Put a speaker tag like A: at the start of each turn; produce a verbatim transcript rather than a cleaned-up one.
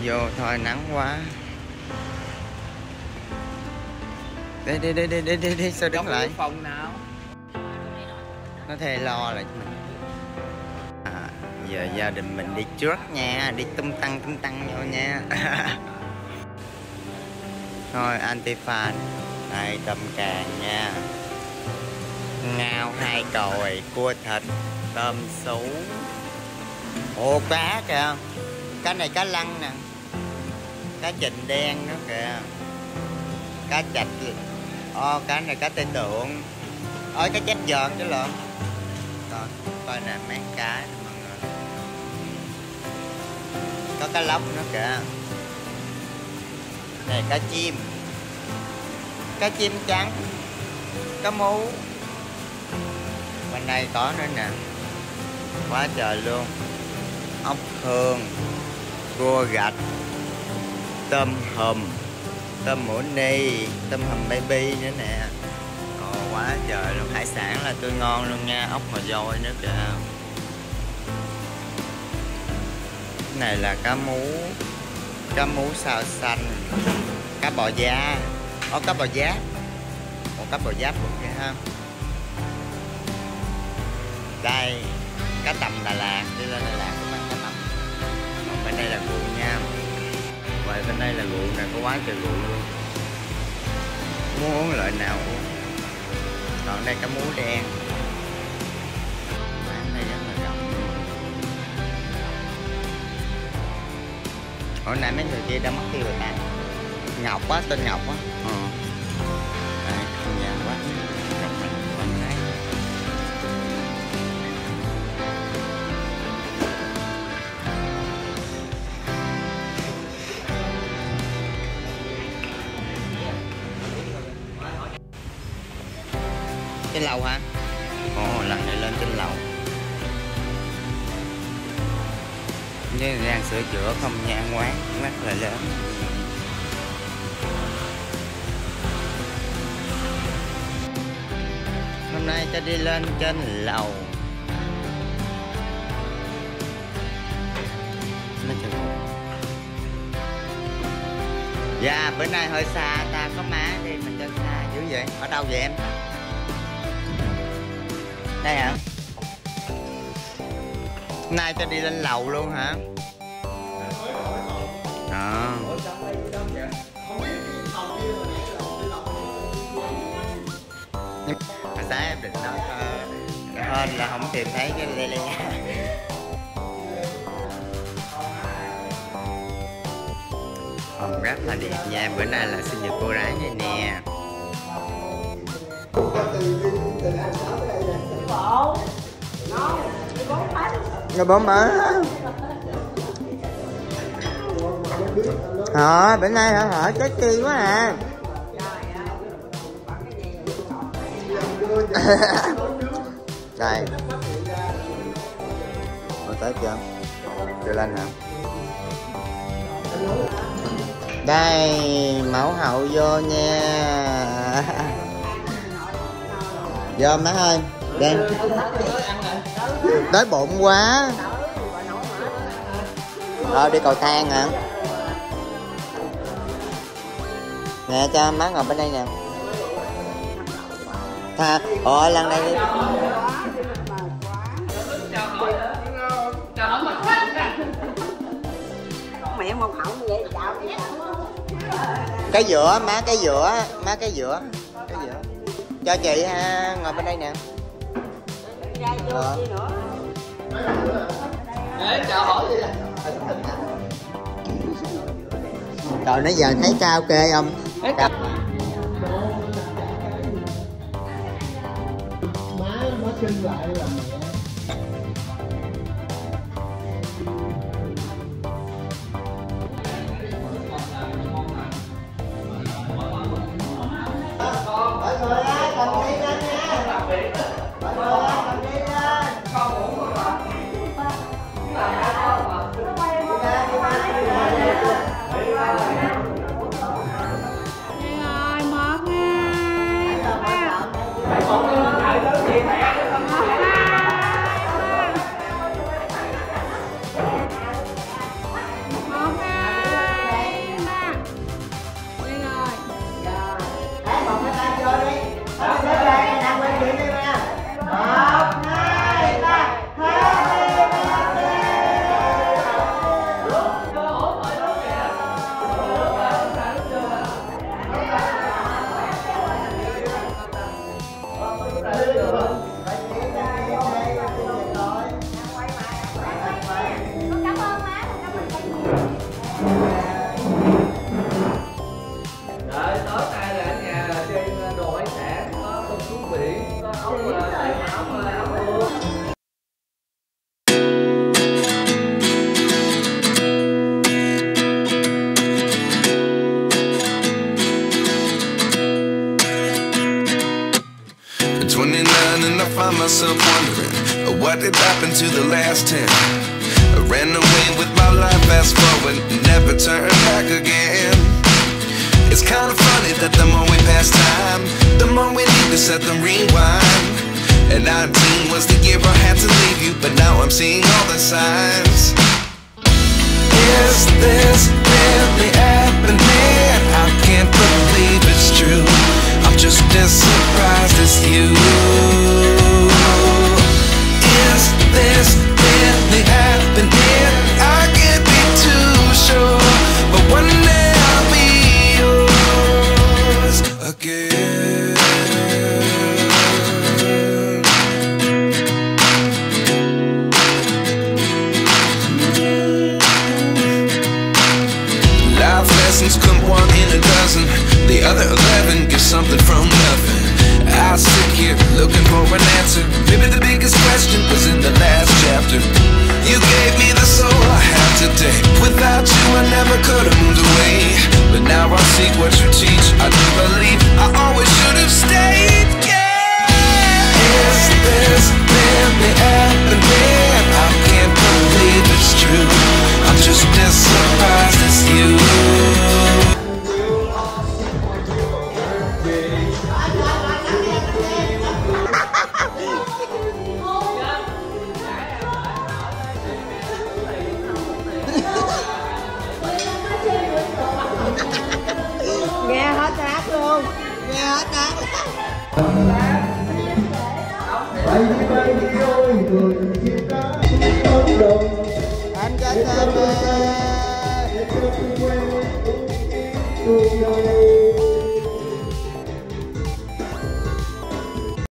A: vô thôi, nắng quá. Đi đi đi đi đi đi, đi. Sao đứng lại
B: phòng nào
A: nó thề lo lại mình. À, giờ gia đình mình đi trước nha, đi tung tăng tung tăng vô nha. Thôi anti-fan đây, tôm càng nha, ngao hai còi, cua thịt, tôm sú. Ồ cá kìa, cá này cá lăng nè, cá trình đen đó kìa, cá chạch. Ô cá này cá tê tượng, ơi cá chép giòn chứ lộn. Rồi coi nè mấy cá mọi người, có cá lóc nữa kìa. Này cá chim, cá chim trắng, cá mú. Bên đây có nữa nè, quá trời luôn. Ốc hương, cua gạch, tôm hùm, tôm mũ ni, tôm hùm baby nữa nè. Ồ, quá trời luôn, hải sản là tươi ngon luôn nha, ốc mò dôi nữa kìa. Cái này là cá mú, cá mú xào xanh, cá bò da. Ồ, cá bò giáp, một cá bò giáp luôn kìa ha. Đây, cá tầm Đà Lạt, đi lên Đà Lạt cũng ăn cá tầm. Còn bên đây là rượu nha. Vậy bên đây là rượu nè, có quá trời rượu luôn. Muốn uống loại nào uống. Còn đây cá mú đen. Quán đây rất là rộng. Hồi nãy mấy người kia đã mất tiêu rồi ta. Ngọc á, tên Ngọc á. Ờ. Đây, không gian quá. Trên lầu hả? Ồ, lần này lên trên lầu. Như đang sửa chữa không gian quán rất là lớn. Hôm nay ta đi lên trên lầu. Dạ, bữa nay hơi xa, ta có má đi mình cho xa dữ vậy. Ở đâu vậy em? Đây hả? Hôm nay cho đi lên lầu luôn hả? Đó. Hồi sáng em định nói hên là không tìm thấy cái lê lê. Phòng rất là đẹp nha, bữa nay là sinh nhật cô gái này nè. Rồi bốn má hả? Bữa nay hả? Hả trái chi quá à. Đây có tới chưa? Đưa lên hả? Đây mẫu hậu vô nha. Vô má ơi. Đây đói bụng quá. Ờ đi cầu thang hả? Nè cho má ngồi bên đây nè. Tha, ôi lần này đi. Mẹ một hậu vậy chào. Cái giữa má, cái giữa má, cái giữa cái giữa cho chị ha, ngồi bên đây nè. Ờ. Chào hỏi gì vậy? Trời nãy giờ thấy cao kê không? Cao. Má nó sinh lại là mẹ. Mọi người ơi, cầm đi lên nha. Mọi người ơi, cầm đi lên.
C: Rồi, một nha. Một, hai.
B: last ten. I ran away with my life, fast forward, never turn back again. It's kinda funny that the more we pass time, the more we need to set the rewind. And nineteen was the year I had to leave you, but now I'm seeing all the signs. Is this really happening? I can't believe it's true. I'm just as surprised as you. Is this really happening? I can't be too sure, but one day I'll be yours again. Life lessons come one in a dozen. The other eleven get something from nothing. I sit here looking for an answer. Maybe the biggest question was in the last chapter. You gave me the soul I have today. Without you I never could have moved away. But now I see what you teach. I do believe I always should have stayed. Yeah. Is this really happening? I can't believe it's true. I'm just as surprised as you.
C: Nghe hết rác luôn. Nghe hết rác. Anh cho tên